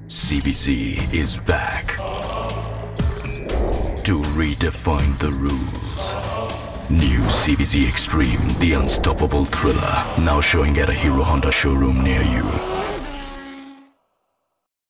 CBZ is back to redefine the rules. New CBZ Extreme, the unstoppable thriller, now showing at a Hero Honda showroom near you.